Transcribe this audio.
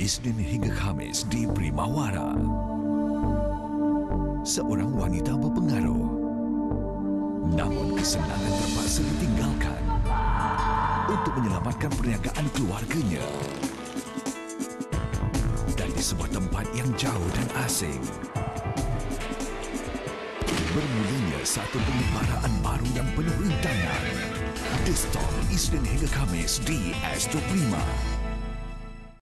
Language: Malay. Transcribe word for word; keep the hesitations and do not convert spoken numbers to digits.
Isnin hingga Khamis di Primawara. Seorang wanita berpengaruh, namun kesenangan terpaksa ditinggalkan untuk menyelamatkan perniagaan keluarganya. Dan di sebuah tempat yang jauh dan asing, bermulanya satu pengembaraan baru yang penuh rintangan. The Storm, Isnin hingga Khamis di S dua puluh lima.